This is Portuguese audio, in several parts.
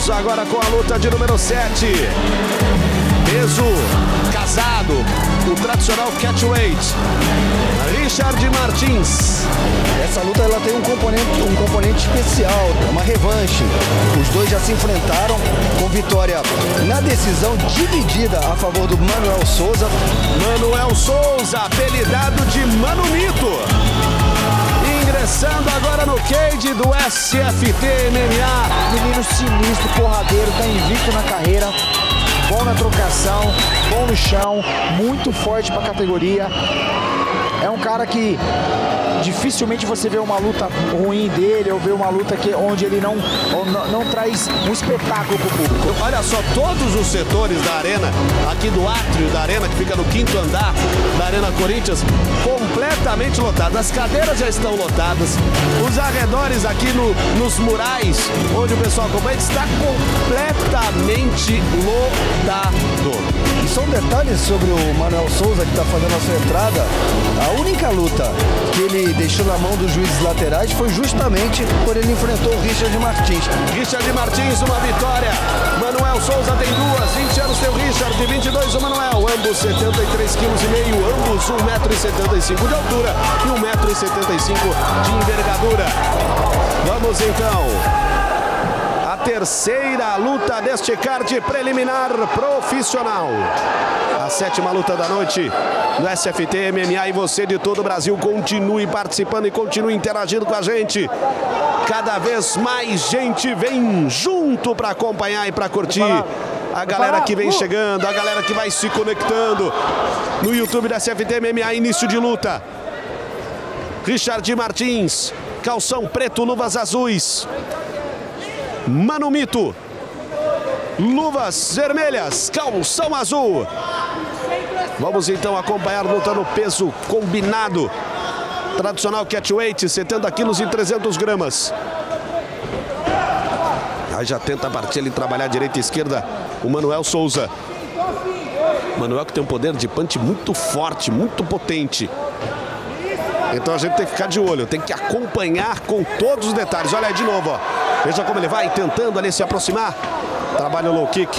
Vamos agora com a luta de número 7. Peso casado, o tradicional catchweight. Richard Martins. Essa luta ela tem um componente especial, uma revanche. Os dois já se enfrentaram com vitória na decisão dividida a favor do Manuel Souza. Manuel Souza, apelidado de Mano Mito. Ingressando agora no cage do SFT MMA. Menino sinistro, porradeiro, tá invicto na carreira. Bom na trocação, bom no chão, muito forte para a categoria. É um cara que dificilmente você vê uma luta ruim dele ou vê uma luta onde ele não traz um espetáculo para o público. Olha só, todos os setores da arena, aqui do átrio da arena, que fica no 5º andar da Arena Corinthians, completamente lotado. As cadeiras já estão lotadas, os arredores aqui nos murais, onde o pessoal acompanha, está completamente lotado. E só um detalhe sobre o Manuel Souza, que está fazendo a sua entrada. A única luta que ele deixou na mão dos juízes laterais foi justamente quando ele enfrentou o Richard Martins. Richard Martins, uma vitória. Manuel Souza tem 20 anos tem o Richard, 22 o Manuel. Ambos 73,5 kg, ambos 1,75 m de altura e 1,75 m de envergadura. Vamos então. A terceira luta deste card preliminar profissional. A 7ª luta da noite do SFT MMA, e você de todo o Brasil continue participando e continue interagindo com a gente. Cada vez mais gente vem junto para acompanhar e para curtir. A galera que vem chegando, a galera que vai se conectando no YouTube da SFT MMA, início de luta. Richard Martins, calção preto, luvas azuis. Mano Mito, luvas vermelhas, calção azul. Vamos então acompanhar a luta no peso combinado. Tradicional catchweight, 70 quilos e 300 gramas. Aí já tenta partir ali, trabalhar direita e esquerda o Manuel Souza. Manuel que tem um poder de punch muito forte, muito potente. Então a gente tem que ficar de olho, tem que acompanhar com todos os detalhes. Olha aí de novo, ó. Veja como ele vai tentando ali se aproximar. Trabalha o low kick.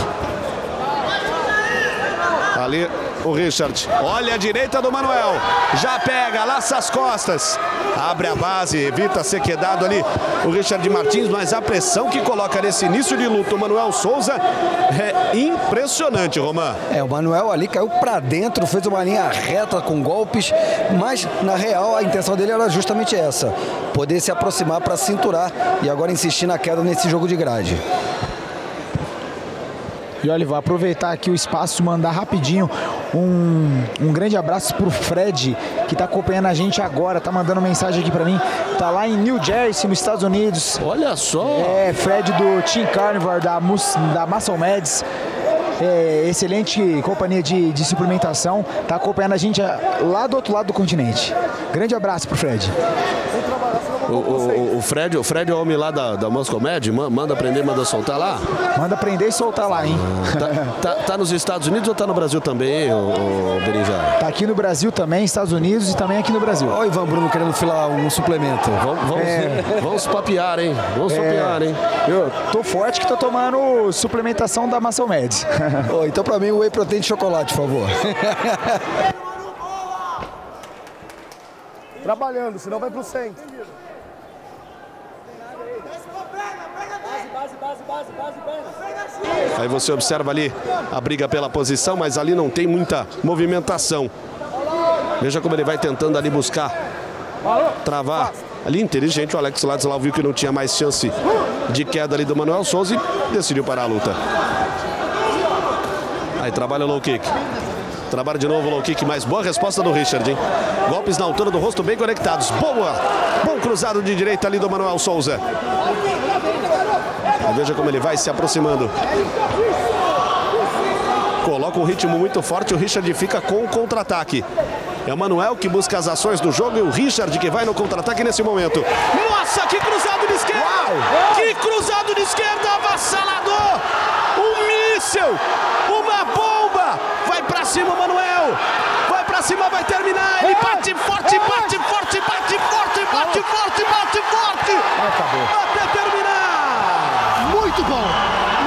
Ali o Richard. Olha a direita do Manuel. Já pega, laça as costas. Abre a base, evita ser quedado ali o Richard Martins. Mas a pressão que coloca nesse início de luta o Manuel Souza é impressionante, Roman. O Manuel ali caiu pra dentro, fez uma linha reta com golpes. Mas na real a intenção dele era justamente essa. Poder se aproximar para cinturar e agora insistir na queda nesse jogo de grade. E olha, vou aproveitar aqui o espaço e mandar rapidinho um grande abraço pro Fred, que tá acompanhando a gente agora, tá mandando mensagem aqui pra mim. Tá lá em New Jersey, nos Estados Unidos. Olha só! Fred do Team Carnivore, da Muscle Meds. Excelente companhia de suplementação. Tá acompanhando a gente lá do outro lado do continente. Grande abraço pro Fred. O Fred é o homem lá da Muscle Med, manda prender, manda soltar lá? Manda prender e soltar lá, hein? Tá nos Estados Unidos ou tá no Brasil também, o Berinjara? Tá aqui no Brasil também, Estados Unidos e também aqui no Brasil. Olha o Ivan Bruno querendo filar um suplemento. Vamos papear, hein? Vamos papear, hein? Eu tô forte que tô tomando suplementação da Muscle Med. Então pra mim o whey protein de chocolate, por favor. Trabalhando, senão vai pro 100. Aí você observa ali a briga pela posição, mas ali não tem muita movimentação. Veja como ele vai tentando ali buscar travar. Ali inteligente, o Alex Ladislau viu que não tinha mais chance de queda ali do Manuel Souza e decidiu parar a luta. Aí trabalha o low kick. Trabalha de novo o low kick, mas boa resposta do Richard, hein? Golpes na altura do rosto bem conectados. Boa! Bom cruzado de direita ali do Manuel Souza. Veja como ele vai se aproximando. Coloca um ritmo muito forte, o Richard fica com o contra-ataque. É o Manuel que busca as ações do jogo e o Richard que vai no contra-ataque nesse momento. Nossa, que cruzado de esquerda! Uau. Que cruzado de esquerda, avassalador! Um míssil! Uma bomba! Vai pra cima, Manuel! Vai pra cima, vai terminar! Ele bate forte, bate forte, bate forte, bate forte, bate forte! Acabou. Até terminar! Muito bom!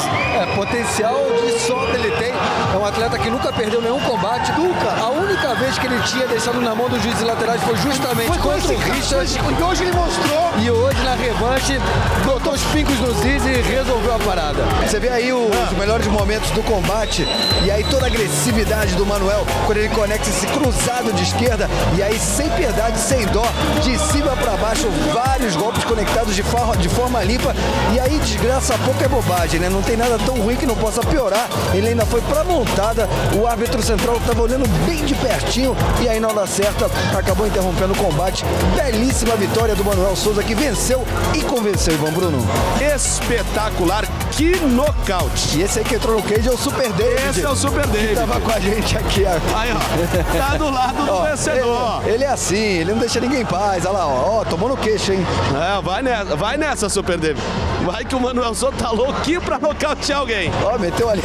Martins? Potencial de sobra ele tem. É um atleta que nunca perdeu nenhum combate. Nunca. A única vez que ele tinha deixado na mão dos juízes laterais foi justamente contra o Richard. E hoje ele mostrou. E hoje na revanche, botou os pincos nos is e resolveu a parada. Você vê aí os melhores momentos do combate. E aí toda a agressividade do Manuel, quando ele conecta esse cruzado de esquerda. E aí sem piedade, sem dó, de cima para baixo, vários golpes conectados de forma limpa. E aí desgraça pouco é bobagem, né? Não tem nada tão ruim que não possa piorar. Ele ainda foi pra montada. O árbitro central estava olhando bem de pertinho. E aí na hora certa acabou interrompendo o combate. Belíssima vitória do Manuel Souza, que venceu e convenceu, Ivan Bruno. Espetacular, que nocaute. E esse aí que entrou no cage é o Super David. Esse é o Super David. Que tava com a gente aqui. Aí, ó. Tá do lado do vencedor. Ele é assim, ele não deixa ninguém em paz. Olha lá, ó, tomou no queixo, hein? Vai nessa, Super David. Vai que o Manuel Souza tá louquinho pra nocautear alguém. Ó, meteu ali.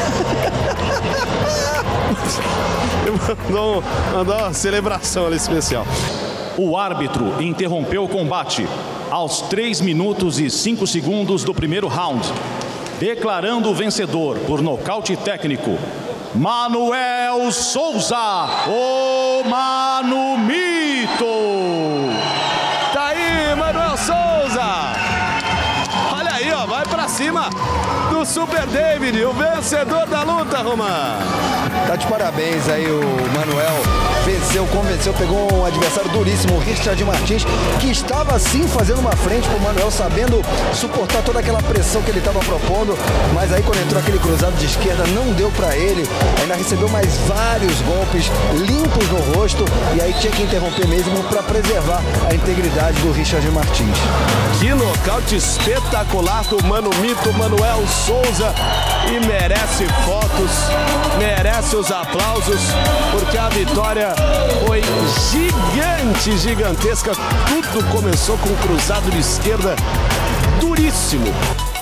Mandou uma celebração ali especial. O árbitro interrompeu o combate aos 3 minutos e 5 segundos do primeiro round, declarando o vencedor por nocaute técnico, Manuel Souza, o Mano Mito. Tá aí, Manuel Souza. Olha aí, ó, vai pra cima do Super David, o vencedor da luta, Roman. Tá de parabéns aí o Manuel. Convenceu, pegou um adversário duríssimo, o Richard Martins, que estava sim fazendo uma frente pro Manuel, sabendo suportar toda aquela pressão que ele estava propondo, mas aí quando entrou aquele cruzado de esquerda não deu para ele, ainda recebeu mais vários golpes limpos no rosto e aí tinha que interromper mesmo para preservar a integridade do Richard Martins. Que nocaute espetacular do Mano Mito, Manuel Souza, e merece fotos, merece os aplausos, porque a vitória foi gigantesca. Tudo começou com um cruzado de esquerda duríssimo.